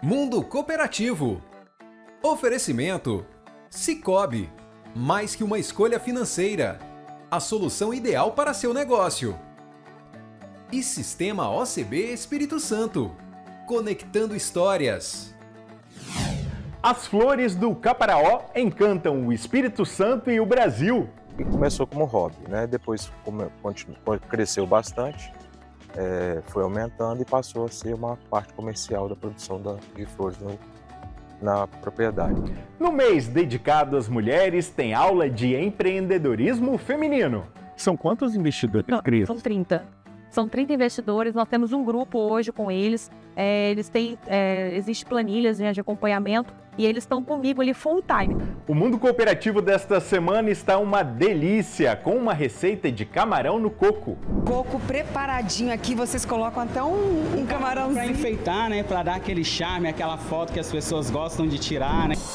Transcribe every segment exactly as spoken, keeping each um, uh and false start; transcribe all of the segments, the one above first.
Mundo Cooperativo. Oferecimento Sicoob, mais que uma escolha financeira, a solução ideal para seu negócio. E Sistema O C B Espírito Santo, conectando histórias. As flores do Caparaó encantam o Espírito Santo e o Brasil. E começou como hobby, né? Depois continuou, cresceu bastante, é, foi aumentando e passou a ser uma parte comercial da produção da, de flores no, na propriedade. No mês dedicado às mulheres, tem aula de empreendedorismo feminino. São quantos investidores? Não, são trinta. São trinta investidores, nós temos um grupo hoje com eles, é, eles têm, é, existe planilhas, né, de acompanhamento e eles estão comigo ali full time. O Mundo Cooperativo desta semana está uma delícia, com uma receita de camarão no coco. Coco preparadinho aqui, vocês colocam até um, um camarãozinho. Para enfeitar, né, para dar aquele charme, aquela foto que as pessoas gostam de tirar, né.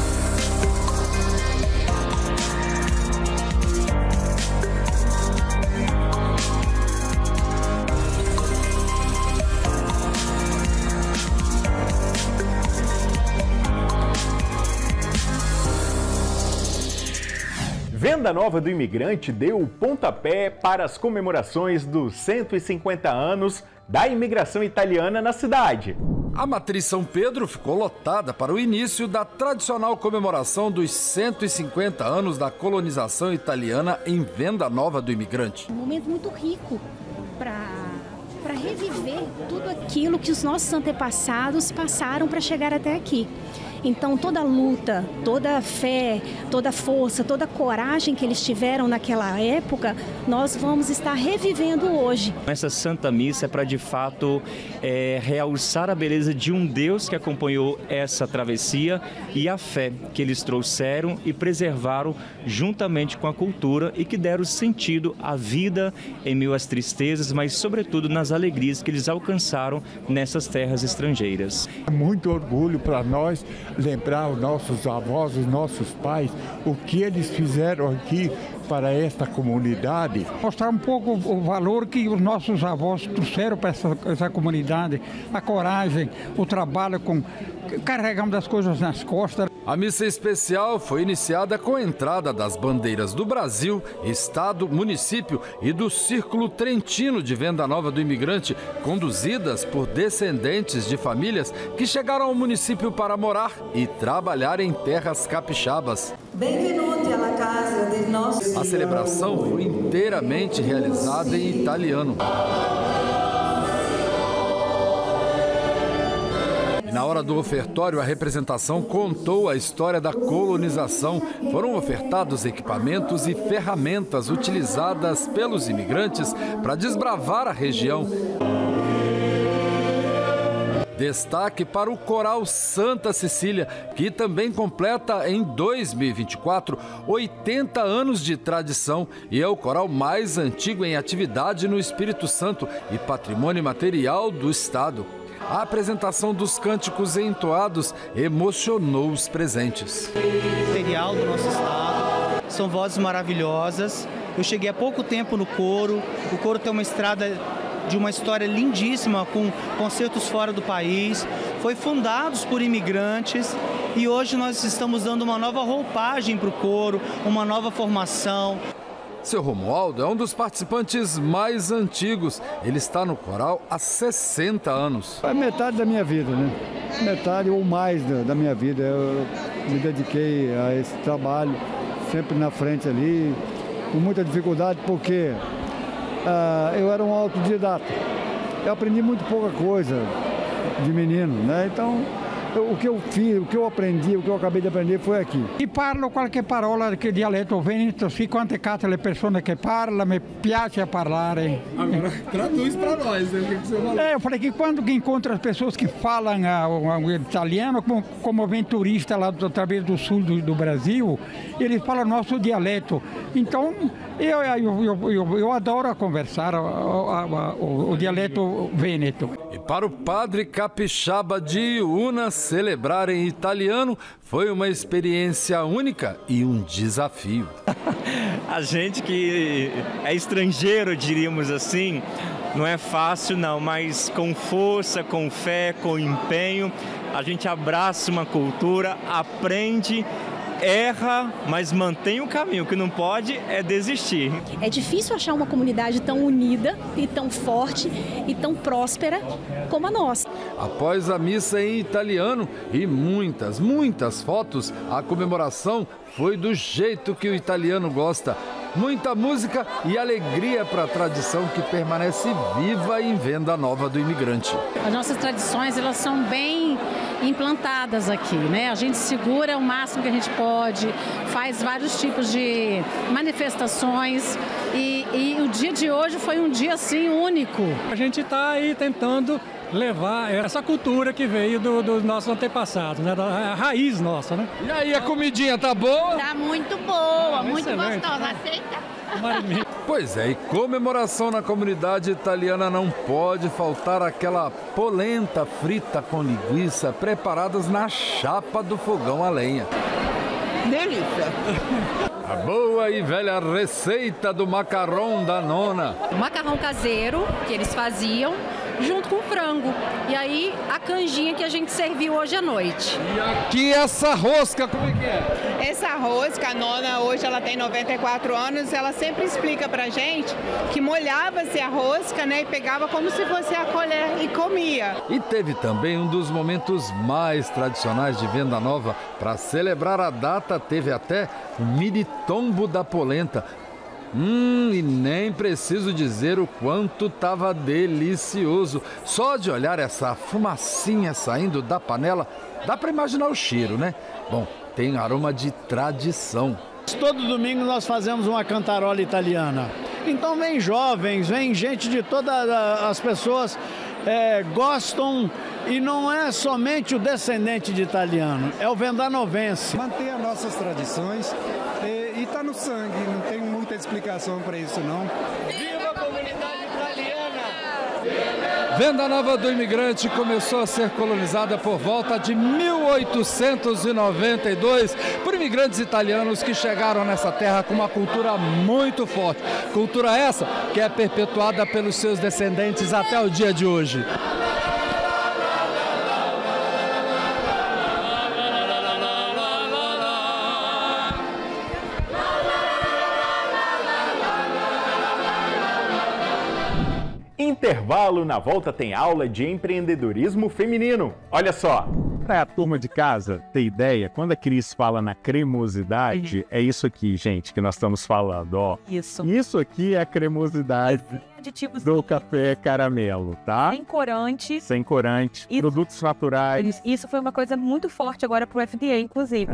Venda Nova do Imigrante deu o pontapé para as comemorações dos cento e cinquenta anos da imigração italiana na cidade. A Matriz São Pedro ficou lotada para o início da tradicional comemoração dos cento e cinquenta anos da colonização italiana em Venda Nova do Imigrante. Um momento muito rico para para reviver tudo aquilo que os nossos antepassados passaram para chegar até aqui. Então, toda a luta, toda a fé, toda a força, toda a coragem que eles tiveram naquela época, nós vamos estar revivendo hoje. Essa Santa Missa é para, de fato, é, realçar a beleza de um Deus que acompanhou essa travessia e a fé que eles trouxeram e preservaram juntamente com a cultura e que deram sentido à vida em meio às tristezas, mas, sobretudo, nas alegrias que eles alcançaram nessas terras estrangeiras. É muito orgulho para nós lembrar os nossos avós, os nossos pais, o que eles fizeram aqui para esta comunidade. Mostrar um pouco o valor que os nossos avós trouxeram para essa, essa comunidade, a coragem, o trabalho com... carregamos as coisas nas costas. A missa especial foi iniciada com a entrada das bandeiras do Brasil, Estado, município e do Círculo Trentino de Venda Nova do Imigrante, conduzidas por descendentes de famílias que chegaram ao município para morar e trabalhar em terras capixabas. Benvenuti alla casa del nostro... A celebração foi inteiramente realizada em italiano. Na hora do ofertório, a representação contou a história da colonização. Foram ofertados equipamentos e ferramentas utilizadas pelos imigrantes para desbravar a região. Destaque para o Coral Santa Cecília, que também completa em dois mil e vinte e quatro oitenta anos de tradição e é o coral mais antigo em atividade no Espírito Santo e patrimônio material do Estado. A apresentação dos cânticos entoados emocionou os presentes. Material do nosso estado, são vozes maravilhosas. Eu cheguei há pouco tempo no coro, o coro tem uma estrada de uma história lindíssima, com concertos fora do país, foi fundados por imigrantes e hoje nós estamos dando uma nova roupagem para o coro, uma nova formação. Seu Romualdo é um dos participantes mais antigos. Ele está no coral há sessenta anos. É metade da minha vida, né? Metade ou mais da, da minha vida. Eu me dediquei a esse trabalho, sempre na frente ali, com muita dificuldade, porque uh, eu era um autodidata. Eu aprendi muito pouca coisa de menino, né? Então, o que eu fiz, o que eu aprendi, o que eu acabei de aprender foi aqui. E parlo qualche parola che dialetto veneto, sì, quante cate le persone che parlano, mi piace parlare. Agora, traduz para nós, né? O que você falou? É, eu falei que quando que encontro as pessoas que falam uh, uh, italiano, como, como vem turista lá através do sul do, do Brasil, eles falam nosso dialeto. Então, eu, eu, eu, eu, eu adoro conversar o, o, o, o dialeto veneto. E para o padre capixaba de Iuna, celebrar em italiano foi uma experiência única e um desafio. A gente que é estrangeiro, diríamos assim, Não é fácil não, mas com força, com fé, com empenho, a gente abraça uma cultura, aprende, erra, mas mantém o caminho. O que não pode é desistir. É difícil achar uma comunidade tão unida e tão forte e tão próspera como a nossa. Após a missa em italiano e muitas, muitas fotos, a comemoração foi do jeito que o italiano gosta. Muita música e alegria para a tradição que permanece viva em Venda Nova do Imigrante. As nossas tradições, elas são bem implantadas aqui, né? A gente segura o máximo que a gente pode, faz vários tipos de manifestações e, e o dia de hoje foi um dia, assim, único. A gente está aí tentando levar essa cultura que veio dos do nossos antepassados, né? Da raiz nossa, né? E aí, a comidinha tá boa? Tá muito boa, Ah, muito excelente. gostosa. Aceita? Pois é, e comemoração na comunidade italiana não pode faltar aquela polenta frita com linguiça preparadas na chapa do fogão a lenha. Delícia. A boa e velha receita do macarrão da nona. O macarrão caseiro que eles faziam junto com o frango. E aí a canjinha que a gente serviu hoje à noite. E aqui essa rosca, como é que é? Essa rosca, a nona, hoje ela tem noventa e quatro anos, ela sempre explica pra gente que molhava-se a rosca, né, e pegava como se fosse a colher e comia. E teve também um dos momentos mais tradicionais de Venda Nova. Para celebrar a data, teve até o mini tombo da polenta. Hum, e nem preciso dizer o quanto estava delicioso. Só de olhar essa fumacinha saindo da panela, dá para imaginar o cheiro, né? Bom, tem aroma de tradição. Todo domingo nós fazemos uma cantarola italiana. Então vem jovens, vem gente de todas as pessoas é, gostam, e não é somente o descendente de italiano, é o vendanovense. Manter as nossas tradições e está no sangue, não tem muita explicação para isso não. Viva a comunidade italiana! Venda Nova do Imigrante começou a ser colonizada por volta de mil oitocentos e noventa e dois por imigrantes italianos que chegaram nessa terra com uma cultura muito forte. Cultura essa que é perpetuada pelos seus descendentes até o dia de hoje. Intervalo, na volta tem aula de empreendedorismo feminino. Olha só, para a turma de casa ter ideia, quando a Cris fala na cremosidade, uhum. é isso aqui, gente, que nós estamos falando, ó. Isso. Isso aqui é a cremosidade aditivos do café caramelo, tá? Sem corante. Sem corante, isso. Produtos naturais. Isso foi uma coisa muito forte agora para o F D A, inclusive.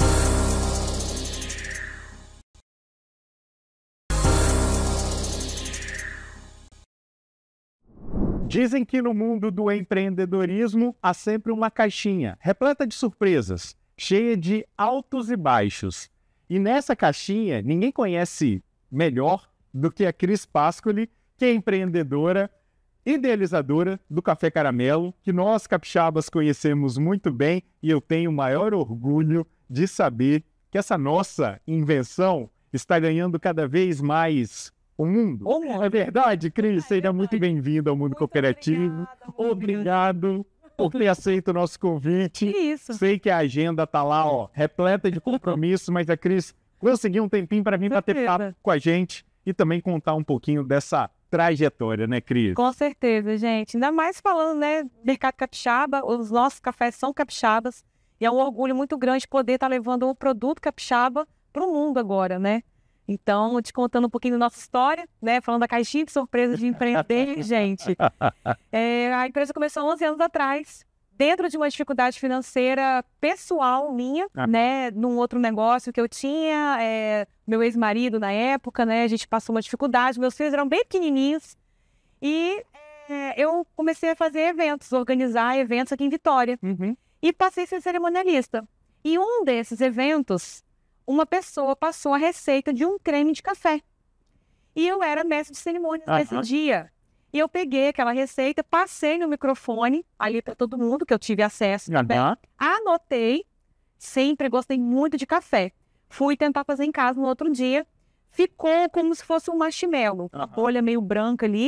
Dizem que no mundo do empreendedorismo há sempre uma caixinha repleta de surpresas, cheia de altos e baixos. E nessa caixinha, ninguém conhece melhor do que a Cris Pascoli, que é empreendedora, idealizadora do Café Caramelo, que nós capixabas conhecemos muito bem, e eu tenho o maior orgulho de saber que essa nossa invenção está ganhando cada vez mais o mundo. Oh, é verdade, Cris? Seja muito bem-vindo ao Mundo muito Cooperativo. Obrigado por ter aceito o nosso convite. Isso. Sei que a agenda tá lá, ó, repleta de compromisso, mas a Cris conseguiu um tempinho para vir bater papo com a gente e também contar um pouquinho dessa trajetória, né, Cris? Com certeza, gente. Ainda mais falando, né, mercado capixaba, os nossos cafés são capixabas e é um orgulho muito grande poder estar levando um produto capixaba para o mundo agora, né? Então, te contando um pouquinho da nossa história, né? Falando da caixinha de surpresas de empreender, gente. É, a empresa começou onze anos atrás, dentro de uma dificuldade financeira pessoal minha, ah. né? Num outro negócio que eu tinha, é, meu ex-marido na época, né? A gente passou uma dificuldade, meus filhos eram bem pequenininhos. E é, eu comecei a fazer eventos, organizar eventos aqui em Vitória. Uhum. E passei a ser cerimonialista. E um desses eventos, uma pessoa passou a receita de um creme de café. E eu era mestre de cerimônias uh-huh. nesse dia. E eu peguei aquela receita, passei no microfone, ali para todo mundo, que eu tive acesso. Uh-huh. Anotei, sempre gostei muito de café. Fui tentar fazer em casa no outro dia. Ficou como se fosse um marshmallow, uh-huh. uma bolha meio branca ali.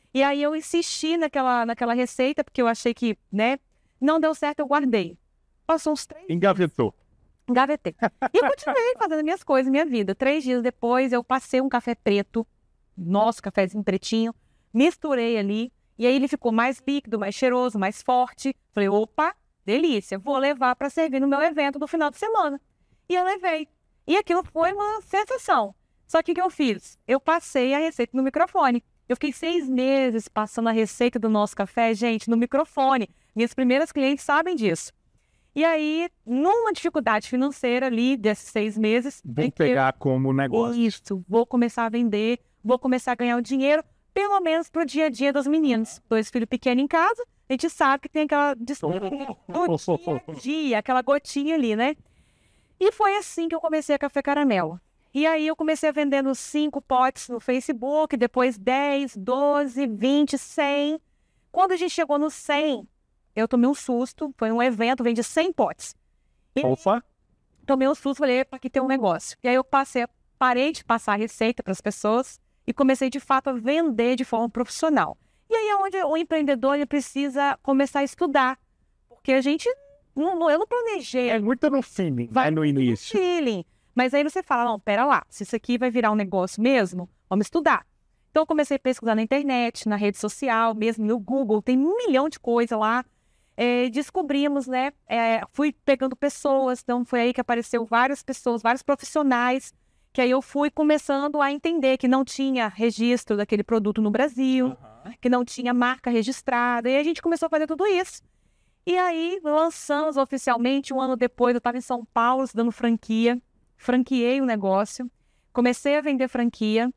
E aí eu insisti naquela, naquela receita, porque eu achei que, né, não deu certo, eu guardei. Passou uns três Engavetou. Engavetei. E continuei fazendo minhas coisas, minha vida. Três dias depois, eu passei um café preto, nosso cafezinho pretinho, misturei ali, e aí ele ficou mais líquido, mais cheiroso, mais forte. Falei, opa, delícia, vou levar para servir no meu evento do final de semana. E eu levei. E aquilo foi uma sensação. Só que o que eu fiz? Eu passei a receita no microfone. Eu fiquei seis meses passando a receita do nosso café, gente, no microfone. Minhas primeiras clientes sabem disso. E aí, numa dificuldade financeira ali, desses seis meses... Vou pegar eu... como negócio. Isso, vou começar a vender, vou começar a ganhar o dinheiro, pelo menos pro dia a dia dos meninos. Dois filhos pequenos em casa, a gente sabe que tem aquela disputa do dia a dia, aquela gotinha ali, né? E foi assim que eu comecei a Café Caramelo. E aí eu comecei vendendo cinco potes no Facebook, depois dez, doze, vinte, cem. Quando a gente chegou no cem... eu tomei um susto, foi um evento, vendi cem potes. E Opa! Tomei um susto, falei, epa, aqui tem um negócio. E aí eu passei, parei de passar a receita para as pessoas e comecei, de fato, a vender de forma profissional. E aí é onde o empreendedor ele precisa começar a estudar. Porque a gente, não, eu não planejei. É muito no feeling, vai no início. No feeling. Mas aí você fala, não, pera lá, se isso aqui vai virar um negócio mesmo, vamos estudar. Então eu comecei a pesquisar na internet, na rede social, mesmo no Google, tem um milhão de coisas lá. É, descobrimos, né, é, fui pegando pessoas, então foi aí que apareceu várias pessoas, vários profissionais, que aí eu fui começando a entender que não tinha registro daquele produto no Brasil, uhum. que não tinha marca registrada, e a gente começou a fazer tudo isso. E aí lançamos oficialmente, um ano depois, eu estava em São Paulo dando franquia, franqueei o negócio, comecei a vender franquia,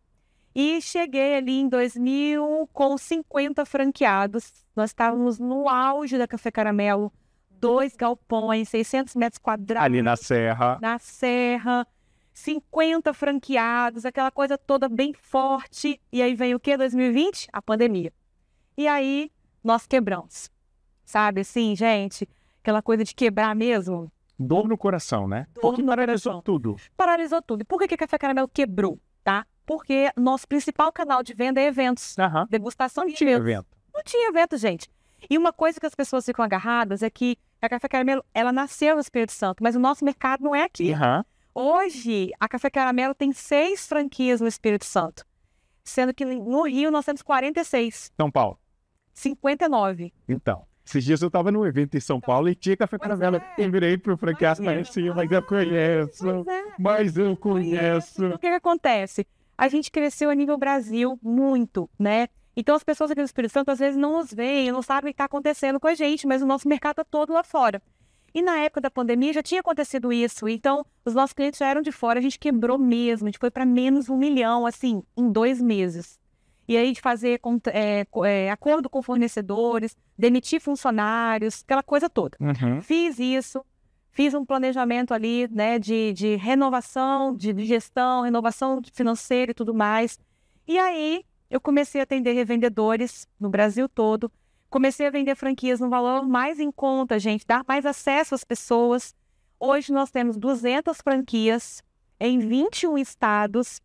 e cheguei ali em dois mil com cinquenta franqueados. Nós estávamos no auge da Café Caramelo, dois galpões, seiscentos metros quadrados. Ali na Serra. Na Serra, cinquenta franqueados, aquela coisa toda bem forte. E aí vem o quê? dois mil e vinte? A pandemia. E aí nós quebramos. Sabe assim, gente? Aquela coisa de quebrar mesmo. Dor no coração, né? Dor Porque no paralisou coração. tudo. Paralisou tudo. E por que que a Café Caramelo quebrou, tá? Porque nosso principal canal de venda é eventos. Uhum. Degustação de Não tinha eventos. evento. Não tinha evento, gente. E uma coisa que as pessoas ficam agarradas é que a Café Caramelo, ela nasceu no Espírito Santo, mas o nosso mercado não é aqui. Uhum. Hoje, a Café Caramelo tem seis franquias no Espírito Santo. Sendo que no Rio nós temos quarenta e seis. São Paulo. cinquenta e nove. Então, esses dias eu estava num evento em São então, Paulo e tinha Café Caramelo. É. Eu virei pro franqueado, mas sim, mas eu conheço. É. Mas eu conheço. O que, que acontece? A gente cresceu a nível Brasil muito, né? Então as pessoas aqui do Espírito Santo às vezes não nos veem, não sabem o que está acontecendo com a gente, mas o nosso mercado está todo lá fora. E na época da pandemia já tinha acontecido isso, então os nossos clientes já eram de fora, a gente quebrou mesmo, a gente foi para menos um milhão, assim, em dois meses. E aí de fazer é, é, acordo com fornecedores, demitir funcionários, aquela coisa toda. Uhum. Fiz isso. Fiz um planejamento ali, né, de, de renovação, de, de gestão, renovação financeira e tudo mais. E aí, eu comecei a atender revendedores no Brasil todo. Comecei a vender franquias no valor mais em conta, gente, dar mais acesso às pessoas. Hoje nós temos duzentas franquias em vinte e um estados.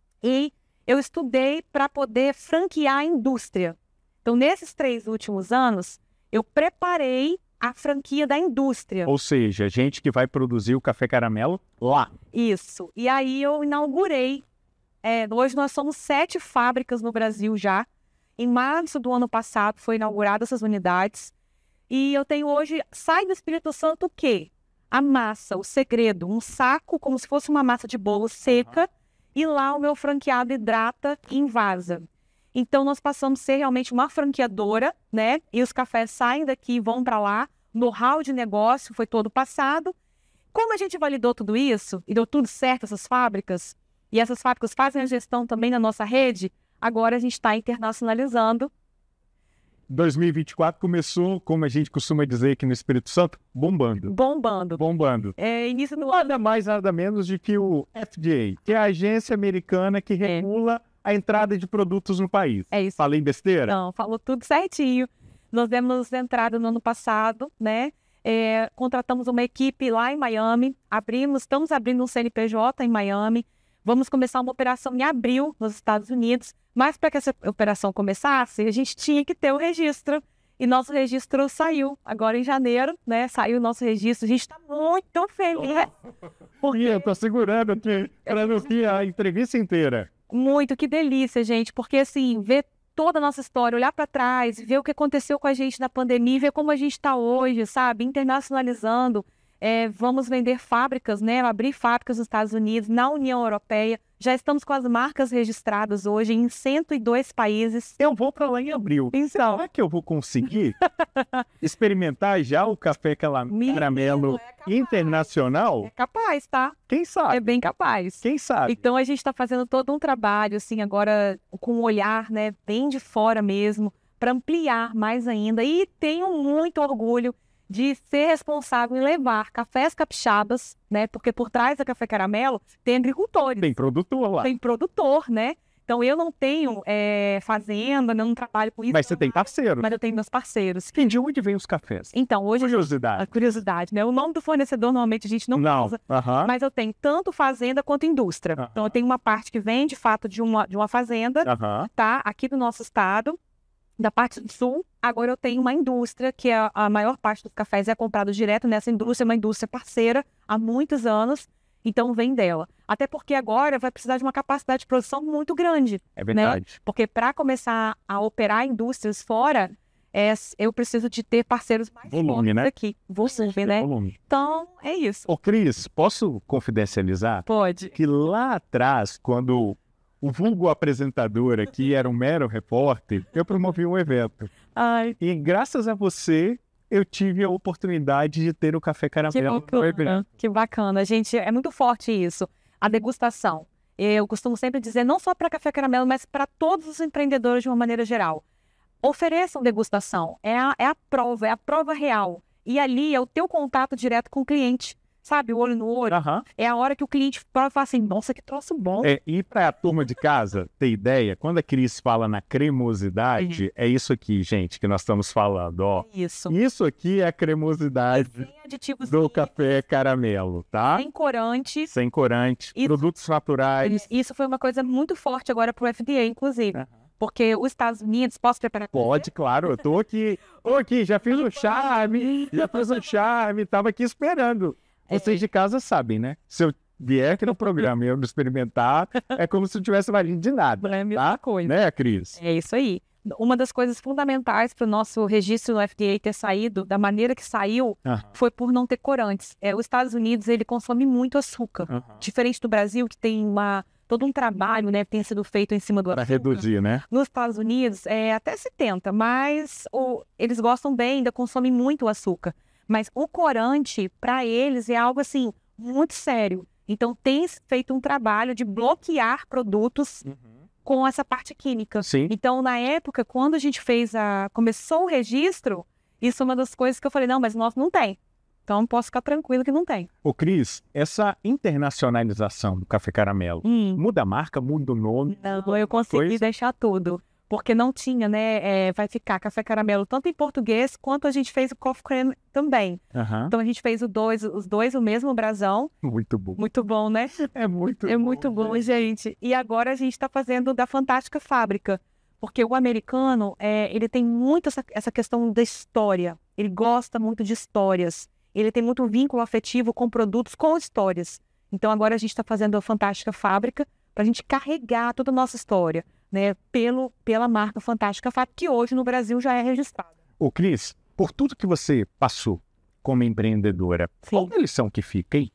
E eu estudei para poder franquear a indústria. Então, nesses três últimos anos, eu preparei a franquia da indústria. Ou seja, gente que vai produzir o Café Caramelo lá. Isso. E aí eu inaugurei. É, hoje nós somos sete fábricas no Brasil já. Em março do ano passado foi inauguradas essas unidades. E eu tenho hoje, sai do Espírito Santo o quê? A massa, o segredo. Um saco como se fosse uma massa de bolo seca. Uhum. E lá o meu franqueado hidrata e envasa. Então, nós passamos a ser realmente uma franqueadora, né? E os cafés saem daqui e vão para lá. O know-how de negócio foi todo passado. Como a gente validou tudo isso e deu tudo certo essas fábricas, e essas fábricas fazem a gestão também na nossa rede, agora a gente está internacionalizando. dois mil e vinte e quatro começou, como a gente costuma dizer aqui no Espírito Santo, bombando. Bombando. Bombando. É, início do... Nada mais, nada menos de que o F D A, que é a agência americana que regula... É. A entrada de produtos no país. É isso. Falei besteira? Não, falou tudo certinho. Nós demos entrada no ano passado, né? É, contratamos uma equipe lá em Miami, abrimos, estamos abrindo um C N P J em Miami, Vamos começar uma operação em abril nos Estados Unidos, mas para que essa operação começasse, a gente tinha que ter o registro. E nosso registro saiu agora em janeiro, né? Saiu o nosso registro. A gente está muito feliz. Porque eu tô segurando aqui para não ter a entrevista inteira. Muito, que delícia, gente. Porque assim, ver toda a nossa história, olhar para trás, ver o que aconteceu com a gente na pandemia, ver como a gente está hoje, sabe? Internacionalizando. É, vamos vender fábricas, né? Abrir fábricas nos Estados Unidos, na União Europeia. Já estamos com as marcas registradas hoje em cento e dois países. Eu vou para lá em abril. Então, será que eu vou conseguir experimentar já o café caramelo é internacional? É capaz, tá? Quem sabe? É bem capaz. Quem sabe? Então a gente está fazendo todo um trabalho, assim, agora com um olhar, né, bem de fora mesmo, para ampliar mais ainda. E tenho muito orgulho de ser responsável em levar cafés capixabas, né? Porque por trás da Café Caramelo tem agricultores. Tem produtor lá. Tem produtor, né? Então eu não tenho é, fazenda, não trabalho com isso. Mas você tem parceiro. Mas eu tenho meus parceiros. E de onde vem os cafés? Então, hoje... Curiosidade. A curiosidade, né? O nome do fornecedor normalmente a gente não, não. usa. Uh-huh. Mas eu tenho tanto fazenda quanto indústria. Uh-huh. Então eu tenho uma parte que vem, de fato, de uma, de uma fazenda, uh-huh. tá? Aqui do nosso estado, da parte do sul. Agora eu tenho uma indústria, que é a maior parte dos cafés é comprado direto nessa indústria, uma indústria parceira há muitos anos, então vem dela. Até porque agora vai precisar de uma capacidade de produção muito grande. É verdade. Né? Porque para começar a operar indústrias fora, é, eu preciso de ter parceiros mais volume, fortes né? aqui. Volume, né? Volume. Então, é isso. Ô, Cris, posso confidencializar? Pode. Que lá atrás, quando o vulgo apresentador aqui era um mero repórter, eu promovi um evento. Ai. E graças a você, eu tive a oportunidade de ter o Café Caramelo. Que bacana, que bacana. Gente, é muito forte isso. A degustação. Eu costumo sempre dizer, não só para Café Caramelo, mas para todos os empreendedores de uma maneira geral. Ofereçam degustação. É a, é a prova, é a prova real. E ali é o teu contato direto com o cliente. Sabe, o olho no olho. Uhum. É a hora que o cliente fala assim, nossa, que troço bom. É, e para a turma de casa ter ideia, quando a Cris fala na cremosidade, uhum. é isso aqui, gente, que nós estamos falando. Ó. Isso. Isso aqui é a cremosidade do Café Caramelo, tá? Sem corante. Sem corante, isso, produtos naturais. Isso foi uma coisa muito forte agora para o F D A, inclusive. Uhum. Porque os Estados Unidos, posso preparar? Pode, claro, eu tô aqui, tô aqui, já fiz o charme, já fiz o charme, tava aqui esperando. Vocês de casa sabem, né? Se eu vier aqui no programa e eu não experimentar, é como se eu tivesse valido de nada. É a mesma tá? coisa. Né, Cris? É isso aí. Uma das coisas fundamentais para o nosso registro no F D A ter saído da maneira que saiu uhum. foi por não ter corantes. É, os Estados Unidos, ele consome muito açúcar. Uhum. Diferente do Brasil, que tem uma, todo um trabalho, né, que tem sido feito em cima do pra açúcar. Para reduzir, né? Nos Estados Unidos, é até setenta, mas o, eles gostam bem, ainda consomem muito açúcar. Mas o corante, para eles, é algo assim, muito sério. Então, tem feito um trabalho de bloquear produtos uhum. com essa parte química. Sim. Então, na época, quando a gente fez a... começou o registro, isso é uma das coisas que eu falei, não, mas nós não tem. Então, posso ficar tranquilo que não tem. Ô, Cris, essa internacionalização do Café Caramelo, hum. muda a marca, muda o nome? Não, eu consegui coisa? deixar tudo. Porque não tinha, né? É, vai ficar Café Caramelo tanto em português quanto a gente fez o Coffee Cream também. Uhum. Então a gente fez o dois, os dois, o mesmo brasão. Muito bom. Muito bom, né? É muito é bom. É muito bom, gente. gente. E agora a gente está fazendo da Fantástica Fábrica. Porque o americano, é, ele tem muito essa, essa questão da história. Ele gosta muito de histórias. Ele tem muito vínculo afetivo com produtos, com histórias. Então agora a gente está fazendo a Fantástica Fábrica para a gente carregar toda a nossa história. Né, pelo, pela marca Fantástica Fábrica, que hoje no Brasil já é registrada. Ô, Cris, por tudo que você passou como empreendedora, Sim. qual é a lição que fica, hein?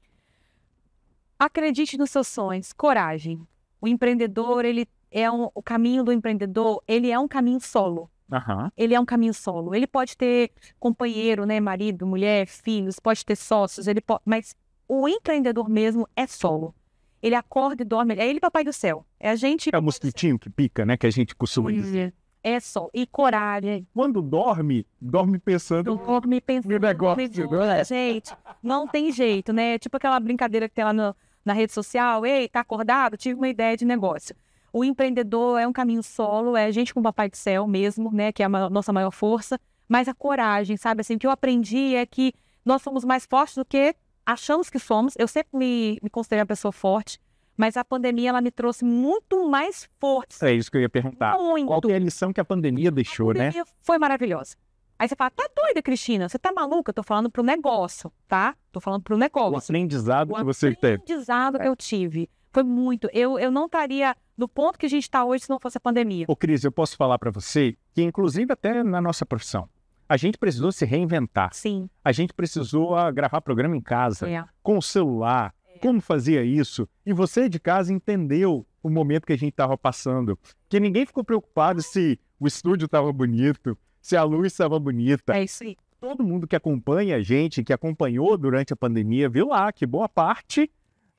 Acredite nos seus sonhos, coragem. O empreendedor, ele é um, o caminho do empreendedor, ele é um caminho solo. Uhum. Ele é um caminho solo. Ele pode ter companheiro, né, marido, mulher, filhos, pode ter sócios, ele pode, mas o empreendedor mesmo é solo. Ele acorda e dorme. É ele, papai do céu. É a gente... É o mosquitinho que pica, né? Que a gente costuma dizer. É só. E coragem. Quando dorme, dorme pensando... Dorme pensando no negócio. Não é? Gente, não tem jeito, né? Tipo aquela brincadeira que tem lá no, na rede social. Ei, tá acordado? Tive uma ideia de negócio. O empreendedor é um caminho solo. É a gente com o papai do céu mesmo, né? Que é a ma- nossa maior força. Mas a coragem, sabe? Assim, o que eu aprendi é que nós somos mais fortes do que... achamos que somos, eu sempre me, me considerei uma pessoa forte, Mas a pandemia, ela me trouxe muito mais força. É isso que eu ia perguntar. Muito. Qual que é a lição que a pandemia deixou, A pandemia né? foi maravilhosa. Aí você fala, tá doida, Cristina? Você tá maluca? Eu tô falando pro negócio, tá? Tô falando pro negócio. O aprendizado O que você teve. aprendizado que eu tive. Foi muito. Eu, eu não estaria no ponto que a gente está hoje se não fosse a pandemia. Ô, Cris, eu posso falar para você que, inclusive, até na nossa profissão, a gente precisou se reinventar. Sim. A gente precisou ah, gravar programa em casa, É. com o celular, como fazia isso. E você de casa entendeu o momento que a gente estava passando. Que ninguém ficou preocupado se o estúdio estava bonito, se a luz estava bonita. É isso aí. Todo mundo que acompanha a gente, que acompanhou durante a pandemia, viu lá que boa parte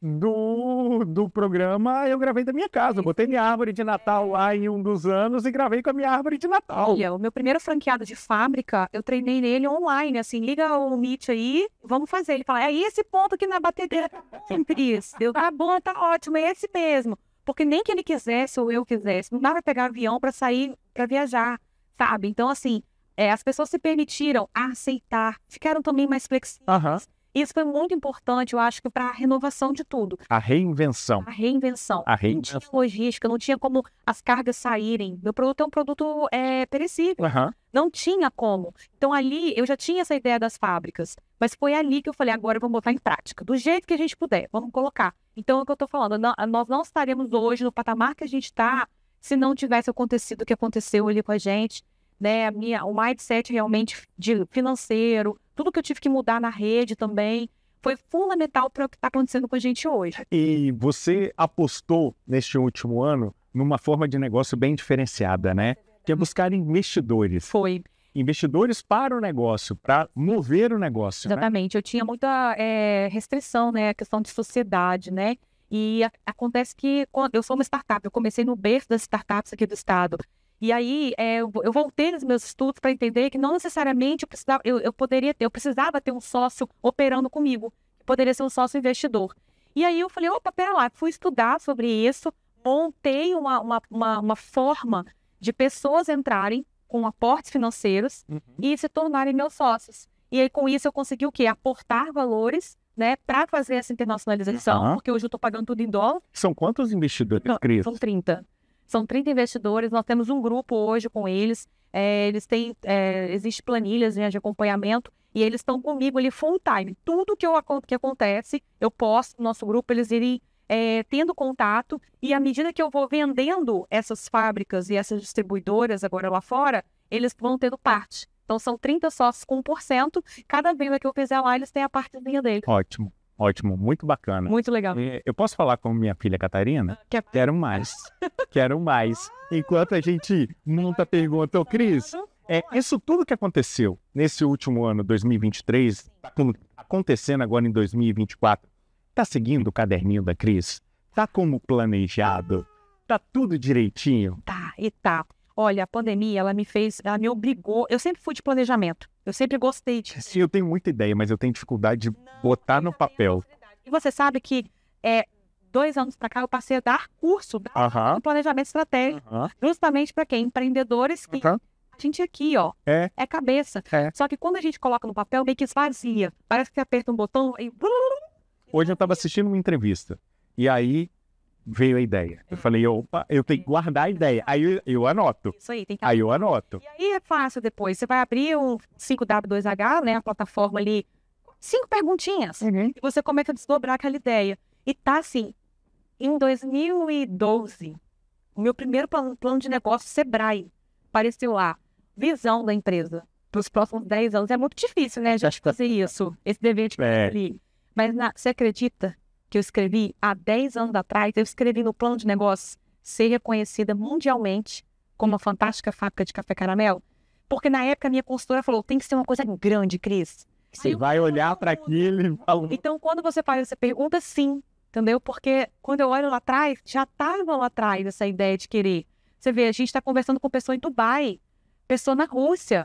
do, do programa eu gravei da minha casa. Eu botei minha árvore de Natal lá em um dos anos e gravei com a minha árvore de Natal. Olha, o meu primeiro franqueado de fábrica, eu treinei nele online, assim, liga o Meet aí, vamos fazer. Ele fala, é esse ponto aqui na batedeira, tá bom, Cris? Eu, tá bom, tá ótimo, é esse mesmo. Porque nem que ele quisesse ou eu quisesse, não dava pra pegar avião pra sair, pra viajar, sabe? Então, assim, é, as pessoas se permitiram aceitar, ficaram também mais flexíveis. Aham. Isso foi muito importante, eu acho, para a renovação de tudo. A reinvenção. A reinvenção. A Não reinvenção. tinha logística, não tinha como as cargas saírem. Meu produto é um produto é, perecível. Aham. Não tinha como. Então, ali, eu já tinha essa ideia das fábricas. Mas foi ali que eu falei, agora vamos botar em prática. Do jeito que a gente puder, vamos colocar. Então, é o que eu estou falando. Não, nós não estaremos hoje no patamar que a gente está se não tivesse acontecido o que aconteceu ali com a gente. Né? A minha, o mindset realmente de financeiro, tudo que eu tive que mudar na rede também, foi fundamental para o que está acontecendo com a gente hoje. E você apostou neste último ano numa forma de negócio bem diferenciada, né? Que é buscar investidores. Foi. Investidores para o negócio, para mover o negócio. Exatamente. Eu tinha muita é, restrição, né? A questão de sociedade, né? E a, acontece que quando, eu sou uma startup, eu comecei no berço das startups aqui do estado. E aí é, eu, eu voltei nos meus estudos para entender que não necessariamente eu precisava, eu, eu poderia ter, eu precisava ter um sócio operando comigo, poderia ser um sócio investidor. E aí eu falei, opa, pera lá, fui estudar sobre isso, montei uma, uma, uma, uma forma de pessoas entrarem com aportes financeiros uhum. e se tornarem meus sócios. E aí com isso eu consegui o quê? Aportar valores, né, para fazer essa internacionalização, uhum. porque hoje eu estou pagando tudo em dólar. São quantos investidores, Cris? São trinta. São trinta investidores, nós temos um grupo hoje com eles, é, eles têm, é, existe planilhas, né, de acompanhamento, e eles estão comigo ali full time. Tudo que, eu, que acontece, eu posto no nosso grupo, eles irem é, tendo contato, e à medida que eu vou vendendo essas fábricas e essas distribuidoras agora lá fora, eles vão tendo parte. Então são trinta sócios com um por cento, cada venda que eu fizer lá, eles têm a partezinha dele. Ótimo. Ótimo, muito bacana. Muito legal. Eu posso falar com minha filha Catarina? Quer... Quero mais. Quero mais. Enquanto a gente monta a pergunta, ô Cris, é, isso tudo que aconteceu nesse último ano, dois mil e vinte e três, tá acontecendo agora em dois mil e vinte e quatro, tá seguindo o caderninho da Cris? Tá como planejado? Tá tudo direitinho? Tá, e tá. Olha, a pandemia, ela me fez, ela me obrigou, eu sempre fui de planejamento, eu sempre gostei de... Sim, eu tenho muita ideia, mas eu tenho dificuldade de não, botar no papel. E você sabe que, é, dois anos para cá, eu passei a dar curso de uh-huh. planejamento estratégico, uh-huh. justamente para quem? Empreendedores que uh-huh. a gente aqui, ó, é, é cabeça. É. Só que quando a gente coloca no papel, meio que esvazia, parece que você aperta um botão e... Hoje eu estava assistindo uma entrevista, e aí... veio a ideia. Eu falei, opa, eu tenho que guardar a ideia. Aí eu, eu anoto. Isso aí, tem que... Aí eu anoto. E aí é fácil depois. Você vai abrir um cinco W dois H, né? A plataforma ali. Cinco perguntinhas. Uhum. E você começa a desdobrar aquela ideia. E tá assim, em dois mil e doze, o meu primeiro plano, plano de negócio, Sebrae, apareceu lá. Visão da empresa. Para os próximos dez anos. É muito difícil, né, gente, fazer isso. Esse dever de é. ali. Mas na, você acredita que eu escrevi há dez anos atrás, eu escrevi no plano de negócio ser reconhecida mundialmente como uma fantástica fábrica de café caramelo? Porque na época a minha consultora falou, tem que ser uma coisa grande, Cris. Você vai olhar para aquilo e falar... Então, quando você faz essa pergunta, sim, entendeu? Porque quando eu olho lá atrás, já estava lá atrás essa ideia de querer. Você vê, a gente está conversando com pessoa em Dubai, pessoa na Rússia.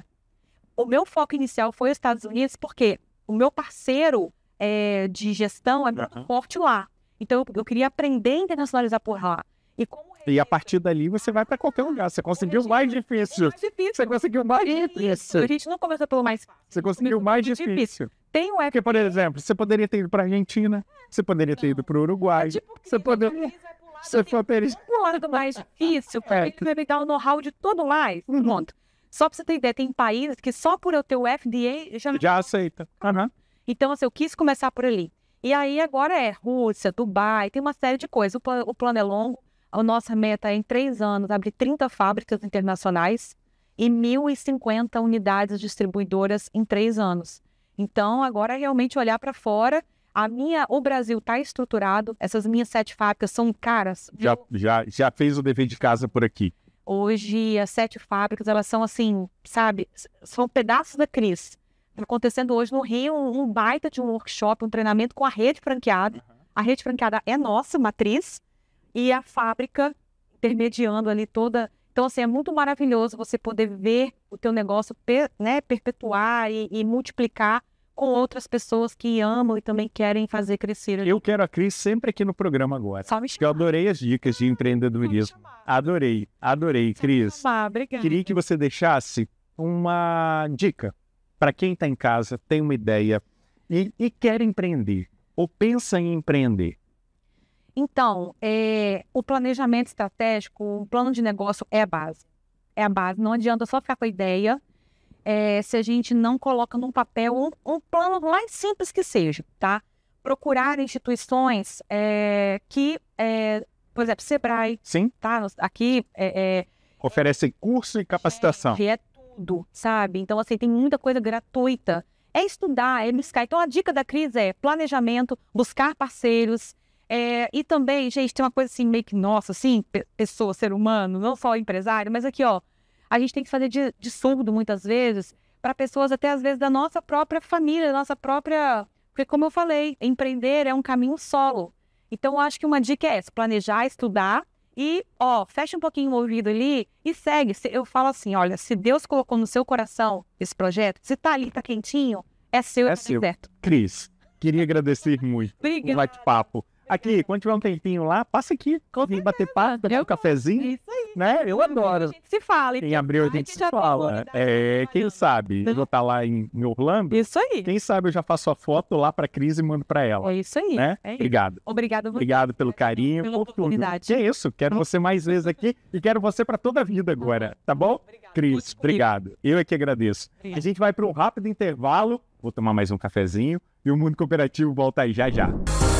O meu foco inicial foi os Estados Unidos, porque o meu parceiro... É, de gestão é muito uhum. forte lá. Então eu, eu queria aprender a internacionalizar por lá. E, como... e a partir dali você vai para qualquer lugar. Você conseguiu o mais difícil. mais difícil. Você conseguiu o mais difícil. A gente não começou pelo mais fácil. Você conseguiu o mais difícil. difícil. tem o F D A. Porque, por exemplo, você poderia ter ido para a Argentina, você poderia ter ido para o Uruguai, tipo, você poderia... Você poderia... Um lado mais difícil, porque ele vai me dar o know-how de todo mais. Pronto. Só para você ter ideia, tem países que só por eu ter o F D A já... Já aceita. Uhum. Então, assim, eu quis começar por ali. E aí, agora é Rússia, Dubai, tem uma série de coisas. O plano, o plano é longo. A nossa meta é, em três anos, abrir trinta fábricas internacionais e mil e cinquenta unidades distribuidoras em três anos. Então, agora é realmente olhar para fora. A minha, o Brasil está estruturado. Essas minhas sete fábricas são caras. Já, já, já fez o dever de casa por aqui. Hoje, as sete fábricas, elas são assim, sabe, são pedaços da Cris. Está acontecendo hoje no Rio um, um baita de um workshop, um treinamento com a rede franqueada. Uhum. A rede franqueada é nossa, matriz, e a fábrica intermediando ali toda. Então, assim, é muito maravilhoso você poder ver o teu negócio, per, né, perpetuar e, e multiplicar com outras pessoas que amam e também querem fazer crescer. Eu quero a Cris sempre aqui no programa agora. Só me chamar. Eu adorei as dicas de empreendedorismo. Adorei, adorei, Cris. Obrigada. Queria que você deixasse uma dica para quem está em casa, tem uma ideia e, e quer empreender, ou pensa em empreender. Então, é, o planejamento estratégico, o plano de negócio é a base. É a base. Não adianta só ficar com a ideia é, se a gente não coloca num papel um, um plano mais simples que seja, tá? Procurar instituições é, que, é, por exemplo, Sebrae. Sim. Tá? Aqui é, é, oferecem curso e capacitação. É, é tudo, sabe? Então, assim, tem muita coisa gratuita. É estudar, é buscar. Então, a dica da Cris é planejamento, buscar parceiros. É, e também, gente, tem uma coisa assim, meio que nossa, assim, pessoa, ser humano, não só empresário, mas aqui, ó, a gente tem que fazer de, de surdo muitas vezes, para pessoas até às vezes da nossa própria família, da nossa própria... Porque, como eu falei, empreender é um caminho solo. Então, eu acho que uma dica é essa, planejar, estudar e, ó, fecha um pouquinho o ouvido ali e segue. Eu falo assim, olha, se Deus colocou no seu coração esse projeto, se tá ali, tá quentinho, é seu, é seu. Certo. Cris, queria agradecer muito Obrigada. o bate-papo. Aqui, quando tiver um tempinho lá, passa aqui, vem bater papo, tomar um cafezinho, isso aí. Né? Eu adoro. A gente se fala. Em abril a gente se fala. É, quem sabe, eu vou estar lá em, em Orlando. Isso aí. Quem sabe eu já faço a foto lá para a Cris e mando para ela. É isso aí. Né? É isso. Obrigado. Obrigado a você. Obrigado pelo carinho. Pela por oportunidade. tudo. Que é isso, quero você mais vezes aqui e quero você para toda a vida agora, tá bom? Obrigado. Cris, obrigado. Eu é que agradeço. Obrigado. A gente vai para um rápido intervalo, vou tomar mais um cafezinho e o Mundo Cooperativo volta aí já já.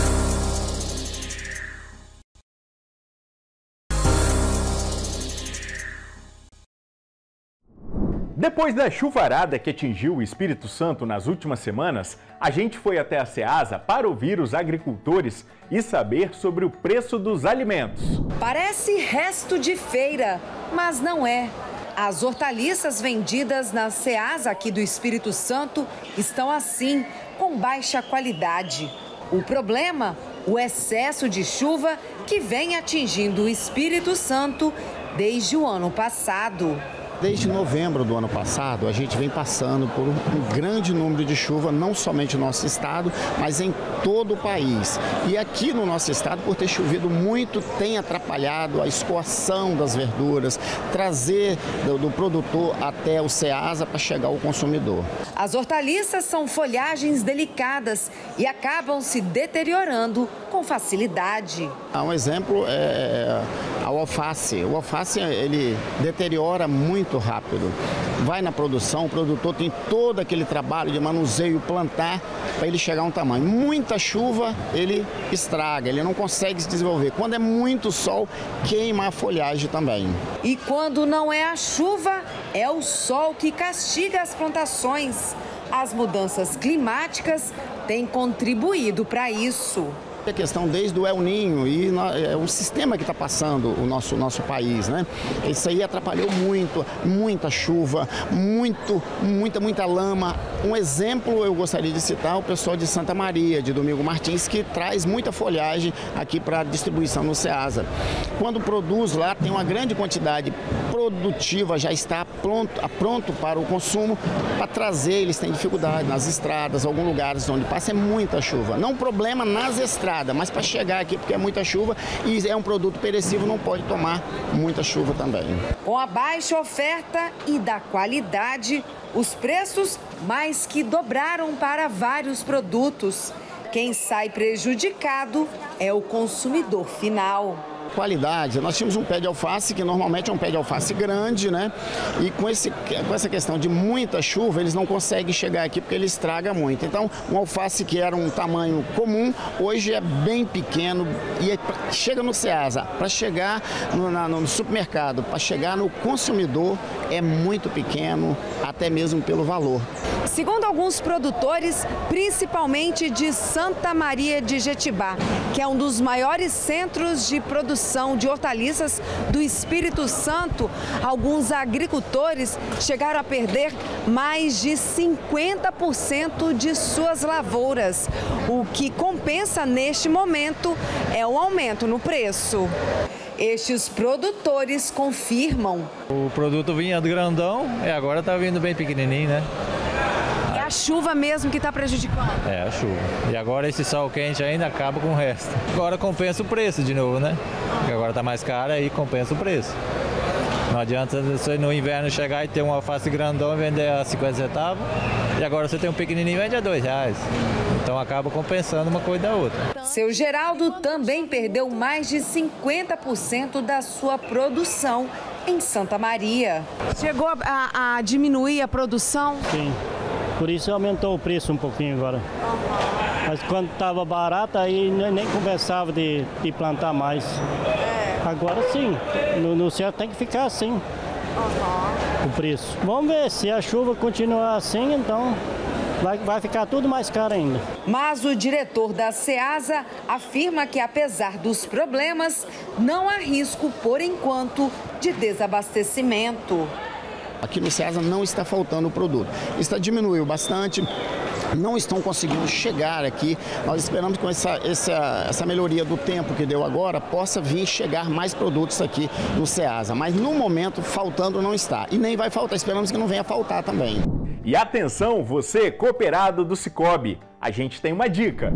Depois da chuvarada que atingiu o Espírito Santo nas últimas semanas, a gente foi até a Ceasa para ouvir os agricultores e saber sobre o preço dos alimentos. Parece resto de feira, mas não é. As hortaliças vendidas na Ceasa aqui do Espírito Santo estão assim, com baixa qualidade. O problema? O excesso de chuva que vem atingindo o Espírito Santo desde o ano passado. Desde novembro do ano passado, a gente vem passando por um grande número de chuva, não somente no nosso estado, mas em todo o país. E aqui no nosso estado, por ter chovido muito, tem atrapalhado a escoação das verduras, trazer do, do produtor até o Ceasa para chegar ao consumidor. As hortaliças são folhagens delicadas e acabam se deteriorando com facilidade. Um exemplo é a alface. O alface, ele deteriora muito muito rápido. Vai na produção, o produtor tem todo aquele trabalho de manuseio, plantar, para ele chegar a um tamanho. Muita chuva, ele estraga, ele não consegue se desenvolver. Quando é muito sol, queima a folhagem também. E quando não é a chuva, é o sol que castiga as plantações. As mudanças climáticas têm contribuído para isso. A questão desde o El Ninho e é um sistema que está passando o nosso, nosso país, né? Isso aí atrapalhou muito, muita chuva, muito, muita, muita lama. Um exemplo eu gostaria de citar o pessoal de Santa Maria, de Domingo Martins, que traz muita folhagem aqui para distribuição no Ceasa. Quando produz lá, tem uma grande quantidade produtiva já está pronto, pronto para o consumo, para trazer, eles têm dificuldade nas estradas, alguns lugares onde passa é muita chuva. Não problema nas estradas, mas para chegar aqui, porque é muita chuva e é um produto perecível, não pode tomar muita chuva também. Com a baixa oferta e da qualidade, os preços mais que dobraram para vários produtos. Quem sai prejudicado é o consumidor final. Qualidade, nós tínhamos um pé de alface que normalmente é um pé de alface grande, né? E com, esse, com essa questão de muita chuva, eles não conseguem chegar aqui porque ele estraga muito. Então, um alface que era um tamanho comum, hoje é bem pequeno e é, chega no Ceasa. Para chegar no, na, no supermercado, para chegar no consumidor, é muito pequeno, até mesmo pelo valor. Segundo alguns produtores, principalmente de Santa Maria de Jetibá, que é um dos maiores centros de produção de hortaliças do Espírito Santo, alguns agricultores chegaram a perder mais de cinquenta por cento de suas lavouras. O que compensa neste momento é o aumento no preço. Estes produtores confirmam. O produto vinha do grandão e agora está vindo bem pequenininho, né? É a chuva mesmo que está prejudicando? É, a chuva. E agora esse sol quente ainda acaba com o resto. Agora compensa o preço de novo, né? Porque agora está mais caro, aí compensa o preço. Não adianta você no inverno chegar e ter um alface grandão e vender a cinquenta centavos. E agora você tem um pequenininho e vende a dois reais. Então acaba compensando uma coisa da outra. Seu Geraldo também perdeu mais de cinquenta por cento da sua produção em Santa Maria. Chegou a, a diminuir a produção? Sim, por isso aumentou o preço um pouquinho agora. Mas quando estava barato, aí nem compensava de, de plantar mais. Agora sim, no, no céu tem que ficar assim, uhum. o preço. Vamos ver, se a chuva continuar assim, então vai, vai ficar tudo mais caro ainda. Mas o diretor da Ceasa afirma que, apesar dos problemas, não há risco, por enquanto, de desabastecimento. Aqui no Ceasa não está faltando o produto. Está diminuiu bastante. Não estão conseguindo chegar aqui. Nós esperamos que com essa, essa, essa melhoria do tempo que deu agora, possa vir chegar mais produtos aqui no Ceasa. Mas no momento, faltando não está. E nem vai faltar, esperamos que não venha faltar também. E atenção, você cooperado do Sicoob, a gente tem uma dica.